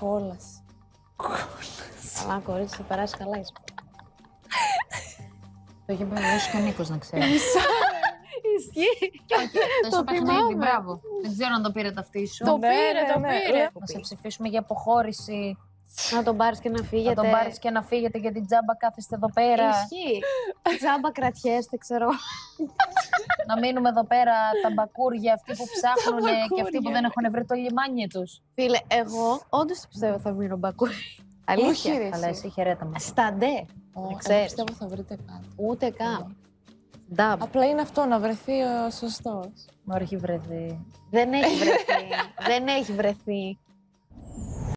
Κόλαση. Καλά, κορίτσι, θα περάσει καλά. Το είχε μπερδέψει και ο Νίκος, να ξέρει. Ισχύει. Τόσο παιχνίδι, μπράβο. Δεν ξέρω αν το πήρε ταυτή σου. Το πήρε, το πήρε. Να σε ψηφίσουμε για αποχώρηση. Να τον πάρεις και να φύγετε. Να τον πάρεις και να φύγετε για την τζάμπα, κάθεστε εδώ πέρα. Ισχύει. Τζάμπα κρατιέστε, ξέρω. Να μείνουμε εδώ πέρα τα μπακούρια, αυτοί που ψάχνουν και αυτοί που δεν έχουν βρει το λιμάνι τους. Φίλε, εγώ όντως το πιστεύω θα μείνω μπακούρι. Όχι, Αλήθεια. ρε, Καλά, εσύ χαιρέτα μας. Στα ντε. Όχι, ξέρεις. πιστεύω θα βρείτε κάτι. Ούτε καν. Νταμπ. Απλά είναι αυτό, να βρεθεί ο σωστός. Μου έχει βρεθεί. Δεν έχει βρεθεί. Δεν έχει βρεθεί.